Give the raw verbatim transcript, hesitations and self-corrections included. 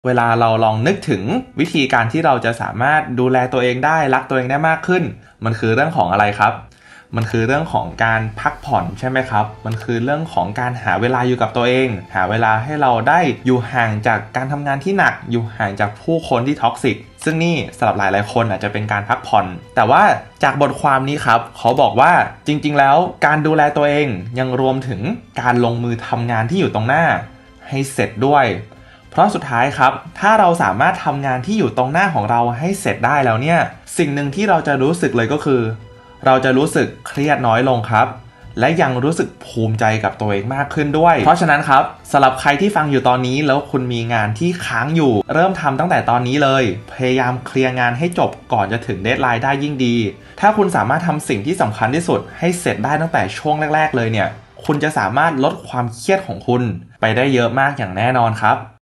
เวลาเราลองนึกถึงวิธีการที่เราจะสามารถดูแลตัวเองได้รักตัวเองได้มากขึ้นมันคือเรื่องของอะไรครับมันคือเรื่องของการพักผ่อนใช่ไหมครับมันคือเรื่องของการหาเวลาอยู่กับตัวเองหาเวลาให้เราได้อยู่ห่างจากการทำงานที่หนักอยู่ห่างจากผู้คนที่ท็อกซิกซึ่งนี่สำหรับหลายๆคนอาจจะเป็นการพักผ่อนแต่ว่าจากบทความนี้ครับเขาบอกว่าจริงๆแล้วการดูแลตัวเองยังรวมถึงการลงมือทำงานที่อยู่ตรงหน้าให้เสร็จด้วยเพราะสุดท้ายครับถ้าเราสามารถทำงานที่อยู่ตรงหน้าของเราให้เสร็จได้แล้วเนี่ยสิ่งหนึ่งที่เราจะรู้สึกเลยก็คือเราจะรู้สึกเครียดน้อยลงครับและยังรู้สึกภูมิใจกับตัวเองมากขึ้นด้วยเพราะฉะนั้นครับสำหรับใครที่ฟังอยู่ตอนนี้แล้วคุณมีงานที่ค้างอยู่เริ่มทำตั้งแต่ตอนนี้เลยพยายามเคลียร์งานให้จบก่อนจะถึงเดดไลน์ได้ยิ่งดีถ้าคุณสามารถทำสิ่งที่สำคัญที่สุดให้เสร็จได้ตั้งแต่ช่วงแรกๆเลยเนี่ยคุณจะสามารถลดความเครียดของคุณไปได้เยอะมากอย่างแน่นอนครับ